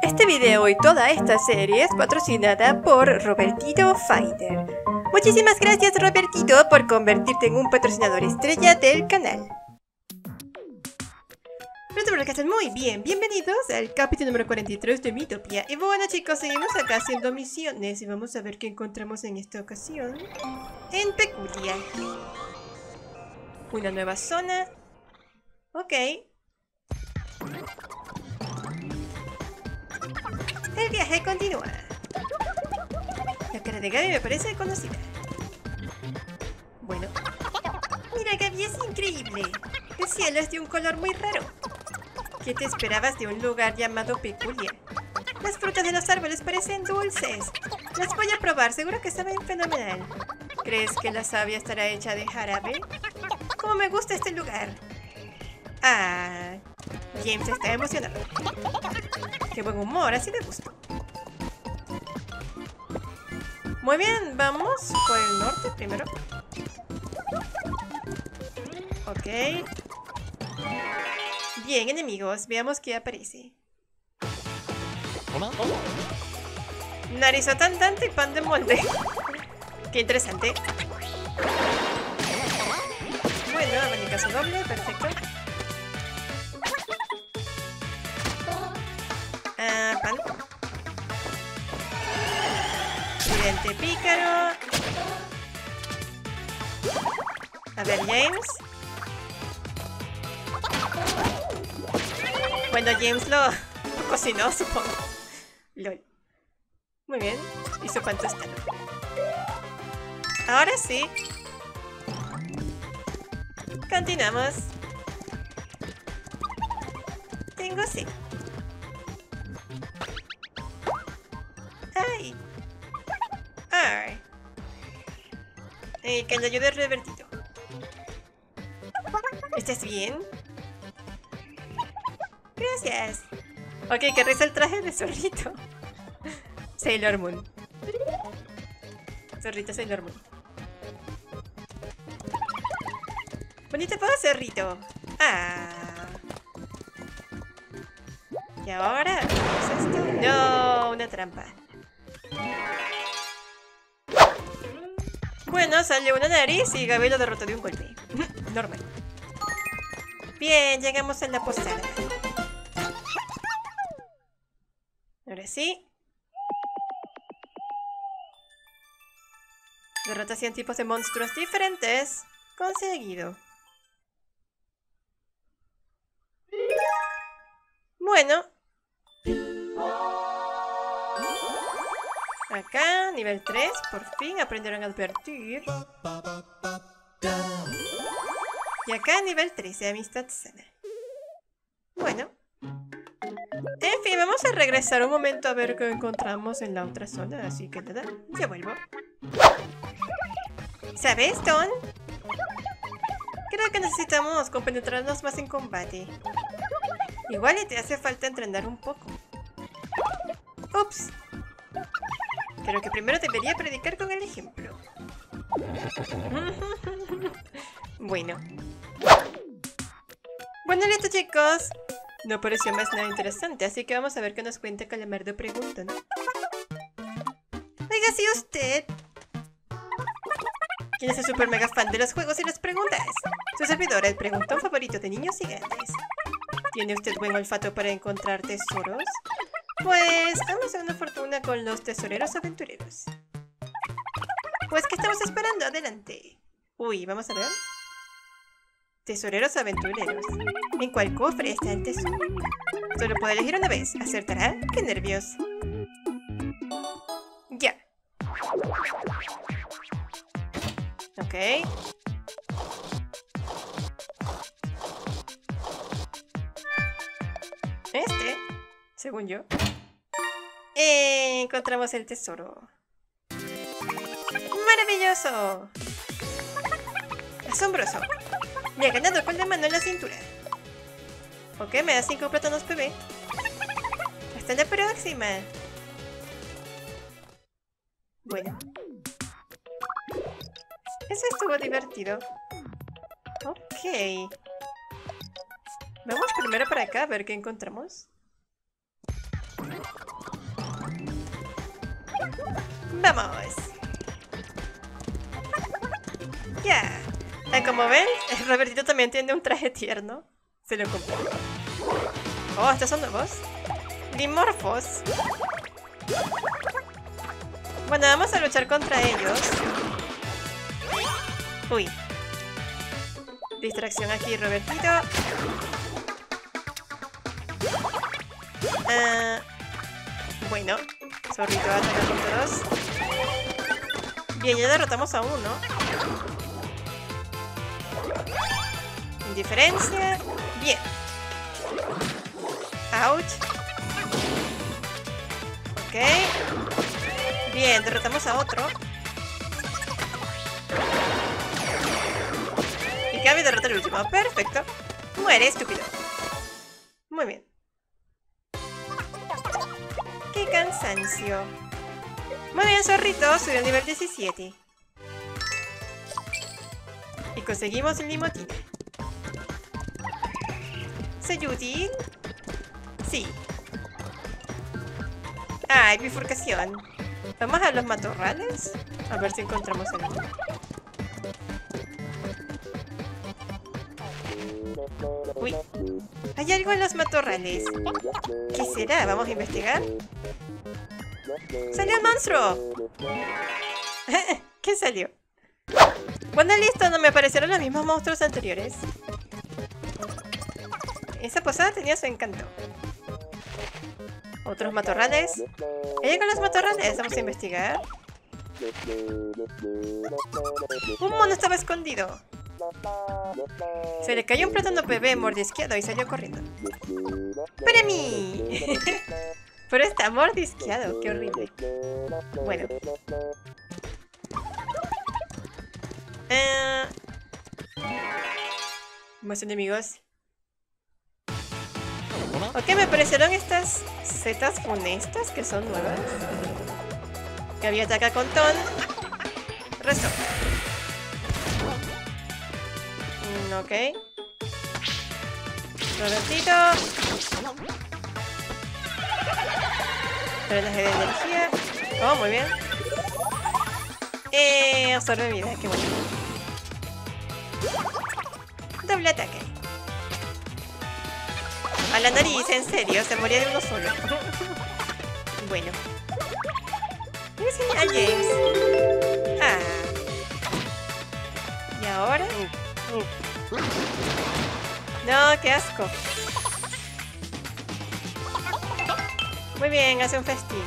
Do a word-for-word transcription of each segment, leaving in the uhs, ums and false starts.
Este video y toda esta serie es patrocinada por Robertito Fighter. Muchísimas gracias, Robertito, por convertirte en un patrocinador estrella del canal. Espero que estén muy bien. Bienvenidos al capítulo número cuarenta y tres de Miitopia. Y bueno, chicos, seguimos acá haciendo misiones y vamos a ver qué encontramos en esta ocasión en Peculia. Una nueva zona. Ok. El viaje continúa. La cara de Gaby me parece conocida. Bueno. Mira, Gaby, es increíble. El cielo es de un color muy raro. ¿Qué te esperabas de un lugar llamado Peculia? Las frutas de los árboles parecen dulces. Las voy a probar, seguro que saben fenomenal. ¿Crees que la savia estará hecha de jarabe? ¡Cómo me gusta este lugar! Ah, James está emocionado. ¡Qué buen humor! Así de gusto. Muy bien, vamos por el norte primero. Ok. Bien, enemigos, veamos qué aparece. Narizotán, Dante y pan de molde. Qué interesante. Bueno, abanicazo doble, perfecto. Ah, pan. Tridente pícaro. A ver, James. Bueno, James lo, lo cocinó, supongo. Lol. Muy bien. Hizo pan tostado. Ahora sí. Continuamos. Tengo sí. Ay. Ay. Eh, que le ayude a Robertito. ¿Estás bien? Gracias. Ok, que reza el traje de zorrito. Sailor Moon. Zorrito Sailor Moon. Bonita pose, zorrito. Ah. ¿Y ahora? ¿Qué es esto? No, una trampa. Bueno, salió una nariz y Gaby lo derrotó de un golpe. Normal. Bien, llegamos a la posada. Ahora sí. Derrota cien tipos de monstruos diferentes. Conseguido. Bueno. Acá, nivel tres. Por fin aprendieron a advertir. Y acá, nivel trece. Amistad sana. Bueno. En fin, vamos a regresar un momento a ver qué encontramos en la otra zona. Así que nada, ya vuelvo. ¿Sabes, Ton? Creo que necesitamos compenetrarnos más en combate. Igual y te hace falta entrenar un poco. Ups. Creo que primero debería predicar con el ejemplo. Bueno. Bueno, listo, chicos. No pareció más nada interesante, así que vamos a ver qué nos cuenta Calamardo Pregunta, ¿no? Oiga, sí, usted. ¿Quién es el super mega fan de los juegos y las preguntas? Su servidor, el preguntón favorito de niños y grandes. ¿Tiene usted buen olfato para encontrar tesoros? Pues, vamos a una fortuna con los tesoreros aventureros. Pues, ¿qué estamos esperando? Adelante. Uy, vamos a ver. Tesoreros aventureros. ¿En cuál cofre está el tesoro? Solo puedo elegir una vez. ¿Acertará? ¡Qué nervios! Ya. Ok. Este, según yo. Eh, encontramos el tesoro. ¡Maravilloso! Asombroso. Me ha ganado con la mano en la cintura. Ok, me da cinco plátanos P B. Hasta la próxima. Bueno. Eso estuvo divertido. Ok. Vamos primero para acá a ver qué encontramos. ¡Vamos! ¡Ya! Ah, como ven, Robertito también tiene un traje tierno. Se lo compró. Oh, ¿estos son nuevos? Dimorphos. Bueno, vamos a luchar contra ellos. Uy. Distracción aquí, Robertito. Uh, bueno, Zorrito ataca con todos. Bien, ya derrotamos a uno. Indiferencia. Bien. Ouch. Ok. Bien, derrotamos a otro. Y Gaby derrota al último. Perfecto. Muere, estúpido. Muy bien. ¡Qué cansancio! Muy bien, Zorrito. Subió al nivel diecisiete. Y conseguimos el limotín. ¿Soy útil? Sí. Ah, hay bifurcación. Vamos a los matorrales. A ver si encontramos algo. Uy. Hay algo en los matorrales. ¿Qué será? Vamos a investigar. ¡Salió el monstruo! ¿Qué salió? Bueno, listo. No me aparecieron los mismos monstruos anteriores. Esa posada tenía su encanto. Otros matorrales. ¿Hay algo en los matorrales? Vamos a investigar. Un mono estaba escondido. Se le cayó un plátano bebé mordisqueado y salió corriendo. ¡Para mí! Pero está mordisqueado, qué horrible. Bueno. Eh... Más enemigos. Ok, me aparecieron estas setas funestas que son nuevas. Gaby ataca con Ton. Resto. Mm, ok. Robertito. Drenaje de energía. Oh, muy bien. Eh, absorbe vida, qué bueno. Doble ataque. A la nariz, en serio, se moría de uno solo. Bueno. Mira ese a James. Ah. ¿Y ahora? No, qué asco. Muy bien, hace un festín.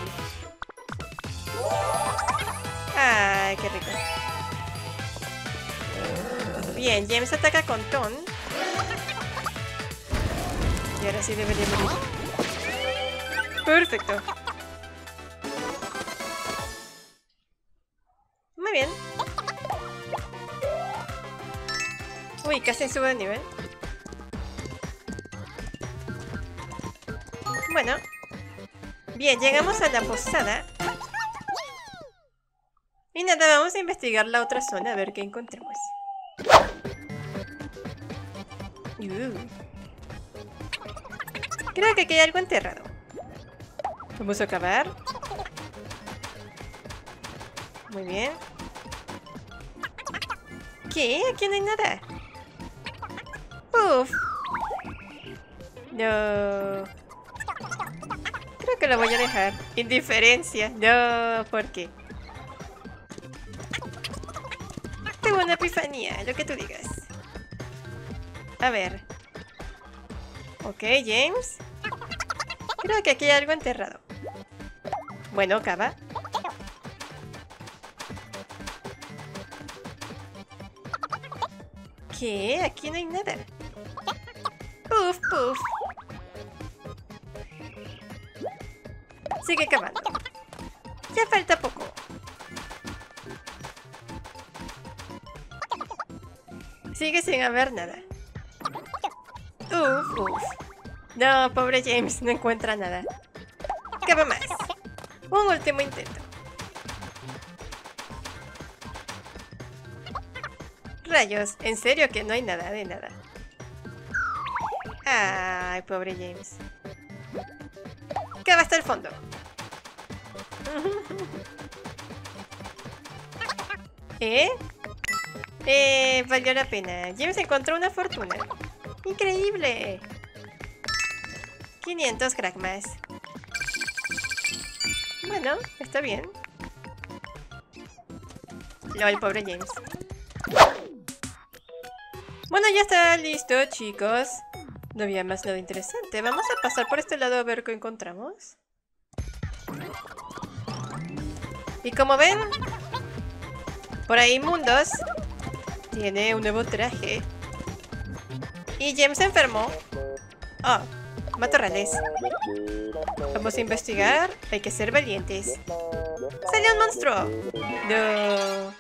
Ay, qué rico. Bien, James ataca con Ton. Y ahora sí debería morir. Perfecto. Muy bien. Uy, casi sube de nivel. Bueno. Bien, llegamos a la posada. Y nada, vamos a investigar la otra zona a ver qué encontramos. Uh. Creo que aquí hay algo enterrado. Vamos a acabar. Muy bien. ¿Qué? Aquí no hay nada. Uf. No. Creo que lo voy a dejar. Indiferencia. No, ¿por qué? Tengo una epifanía, lo que tú digas. A ver. Ok, James. Creo que aquí hay algo enterrado. Bueno, cava. ¿Qué? Aquí no hay nada. Puf, puf. Sigue cavando. Ya falta poco. Sigue sin haber nada. Uf, uf. No, pobre James, no encuentra nada. Cava más. Un último intento. Rayos, en serio que no hay nada de nada. Ay, pobre James. Cava hasta el fondo. ¿Eh? Eh, valió la pena. James encontró una fortuna. ¡Increíble! quinientos Kragmas. Bueno, está bien. Lol, pobre James. Bueno, ya está listo, chicos. No había más nada interesante. Vamos a pasar por este lado a ver qué encontramos. Y como ven, por ahí Mundos tiene un nuevo traje. Y James se enfermó. Oh, matorrales. Vamos a investigar. Hay que ser valientes. ¡Salió un monstruo! No.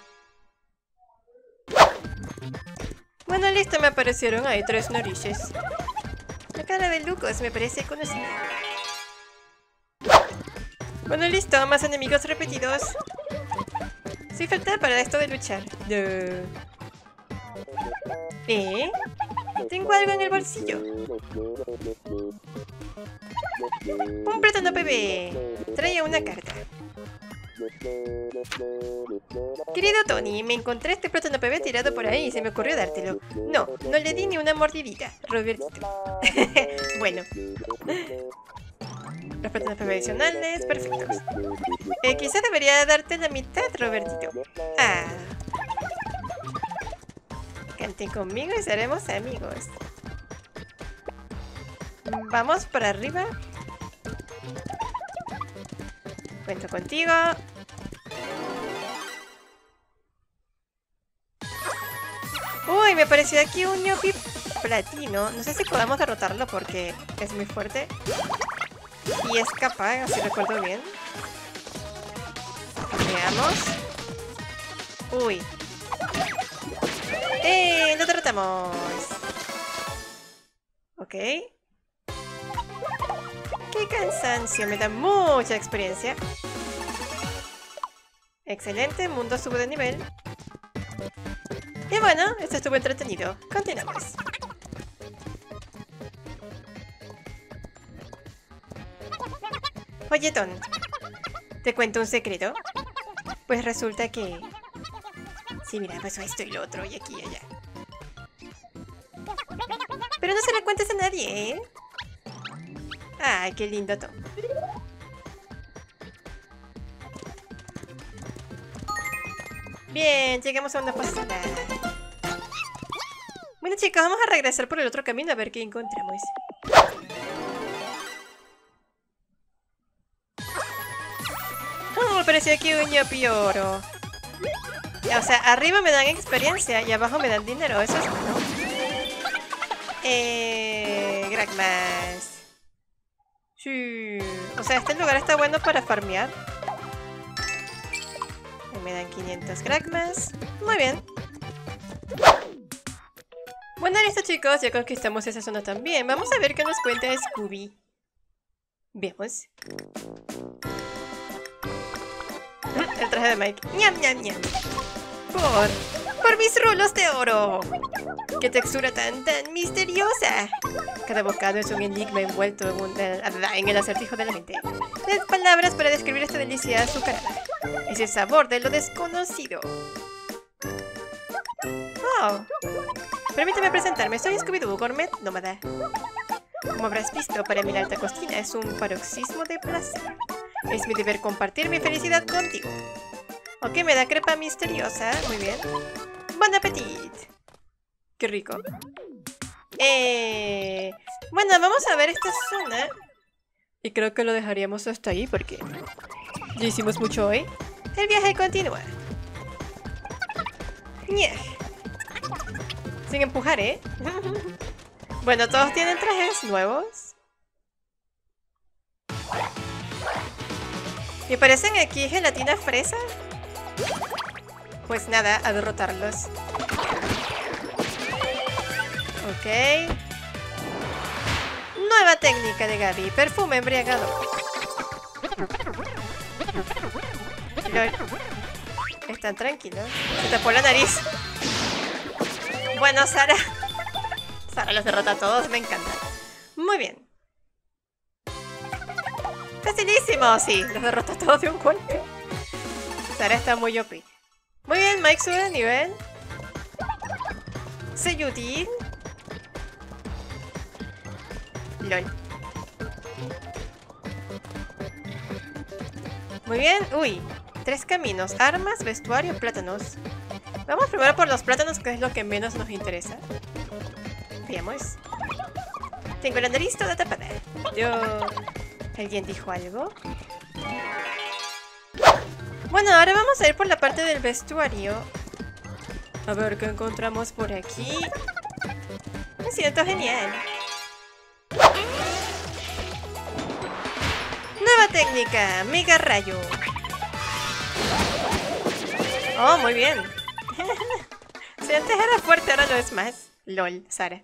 Bueno, listo, me aparecieron ahí tres narices. La cara de Lucas me parece conocida. Bueno, listo, más enemigos repetidos. Soy falta para esto de luchar. No. ¿Eh? Tengo algo en el bolsillo. Un plátano bebé. Trae una carta. Querido Tony, me encontré este plátano bebé tirado por ahí y se me ocurrió dártelo. No, no le di ni una mordidita, Robertito. Bueno. Los plátanos bebé adicionales, perfectos. Eh, quizás debería darte la mitad, Robertito. Ah. Canten conmigo y seremos amigos. Vamos para arriba. Cuento contigo. Uy, me apareció aquí un ñopi platino. No sé si podamos derrotarlo porque es muy fuerte. Y es capaz, si recuerdo bien. Veamos. Uy. ¡Eh! ¡Lo derrotamos! Ok. ¡Qué cansancio! Me da mucha experiencia. Excelente, mundo sube de nivel. Y bueno, esto estuvo entretenido. Continuamos. Oye, Ton, ¿te cuento un secreto? Pues resulta que... Sí, mira, pasó esto y lo otro, y aquí y allá. Pero no se lo cuentes a nadie, ¿eh? Ay, qué lindo, Tom. Bien, llegamos a una posada. Bueno, chicos, vamos a regresar por el otro camino a ver qué encontramos. Oh, me pareció aquí un ñopi oro. O sea, arriba me dan experiencia y abajo me dan dinero. Eso es bueno. Eh... Kragmas. Sí. O sea, este lugar está bueno para farmear. Me dan quinientos Kragmas. Muy bien. Bueno, listo, chicos. Ya conquistamos esa zona también. Vamos a ver qué nos cuenta Scooby. Veamos. El traje de Mike. ¡Ñam, ñam, ñam! Por... ¡Por mis rulos de oro! ¡Qué textura tan, tan misteriosa! Cada bocado es un enigma envuelto en, un, en el acertijo de la mente. Las palabras para describir esta delicia azucarada. Es el sabor de lo desconocido. Oh. Permíteme presentarme. Soy Scooby-Doo, gourmet nómada. Como habrás visto, para mí la alta cocina es un paroxismo de placer. Es mi deber compartir mi felicidad contigo. Ok, me da crepa misteriosa. Muy bien. Bon appetit. Qué rico. Eh... Bueno, vamos a ver esta zona. Y creo que lo dejaríamos hasta ahí porque ya hicimos mucho hoy. El viaje continúa. Ñej. Sin empujar, ¿eh? Bueno, todos tienen trajes nuevos. ¿Me parecen aquí gelatina fresa? Pues nada, a derrotarlos. Ok. Nueva técnica de Gaby. Perfume embriagador. Lol. Están tranquilos. Se tapó la nariz. Bueno, Sara. Sara los derrota a todos. Me encanta. Muy bien. ¡Facilísimo! ¡Buenísimo! Sí, los derrotas todos de un golpe. Sara está muy O P. Muy bien, Mike sube de nivel. Seyudin. LOL. Muy bien. Uy. Tres caminos. Armas, vestuario, plátanos. Vamos primero por los plátanos, que es lo que menos nos interesa. Veamos. Tengo la nariz toda tapada. Yo... ¿Alguien dijo algo? Bueno, ahora vamos a ir por la parte del vestuario. A ver qué encontramos por aquí. Me siento genial. Nueva técnica, Mega Rayo. Oh, muy bien. Si antes era fuerte, ahora no es más. LOL, Sara.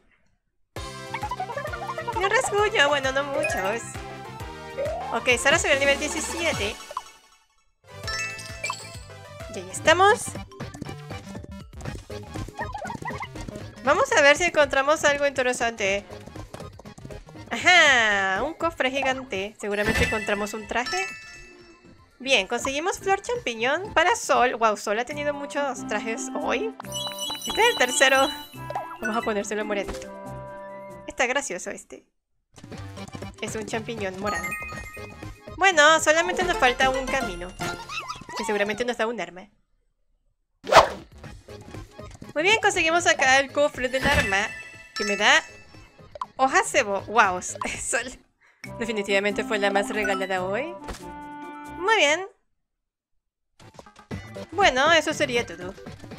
Y un rasguño, bueno, no muchos. Ok, Sara subió al nivel diecisiete. Y ahí estamos. Vamos a ver si encontramos algo interesante. Ajá, un cofre gigante. Seguramente encontramos un traje. Bien, conseguimos flor champiñón para Sol. Wow, Sol ha tenido muchos trajes hoy. Este es el tercero. Vamos a ponérselo moradito. Está gracioso este. Es un champiñón morado. Bueno, solamente nos falta un camino. Que seguramente nos da un arma. Muy bien, conseguimos acá el cofre del arma. Que me da hojas cebo. Wow, Sol definitivamente fue la más regalada hoy. Muy bien. Bueno, eso sería todo.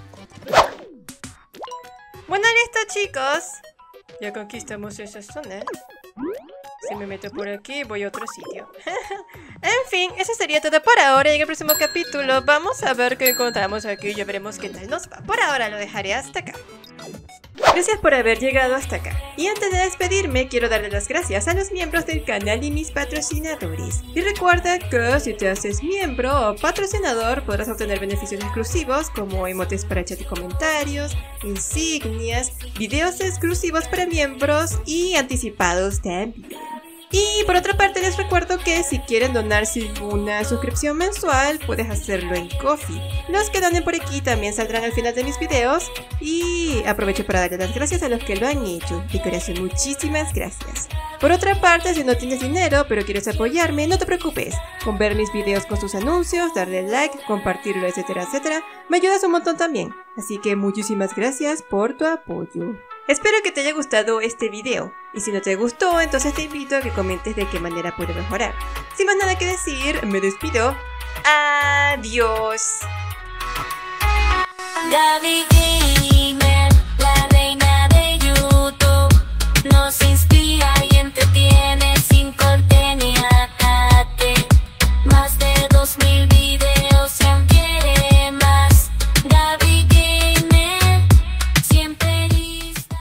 Bueno, listo, chicos. Ya conquistamos esa zona. Si me meto por aquí, voy a otro sitio. En fin, eso sería todo por ahora. Y en el próximo capítulo vamos a ver qué encontramos aquí y ya veremos qué tal nos va. Por ahora lo dejaré hasta acá. Gracias por haber llegado hasta acá. Y antes de despedirme, quiero darle las gracias a los miembros del canal y mis patrocinadores. Y recuerda que si te haces miembro o patrocinador, podrás obtener beneficios exclusivos como emotes para chat y comentarios, insignias, videos exclusivos para miembros y anticipados también. Y por otra parte les recuerdo que si quieren donarse una suscripción mensual puedes hacerlo en Ko-fi. Los que donen por aquí también saldrán al final de mis videos. Y aprovecho para darle las gracias a los que lo han hecho. De corazón, muchísimas gracias. Por otra parte, si no tienes dinero pero quieres apoyarme, no te preocupes. Con ver mis videos con sus anuncios, darle like, compartirlo, etcétera, etcétera, me ayudas un montón también. Así que muchísimas gracias por tu apoyo. Espero que te haya gustado este video, y si no te gustó, entonces te invito a que comentes de qué manera puedo mejorar. Sin más nada que decir, me despido. Adiós.